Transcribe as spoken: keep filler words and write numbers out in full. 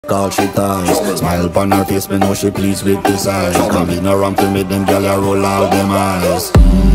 All she ties, smile upon her face, me know she pleased with this eyes. Come in around to make them gyal a roll out them eyes.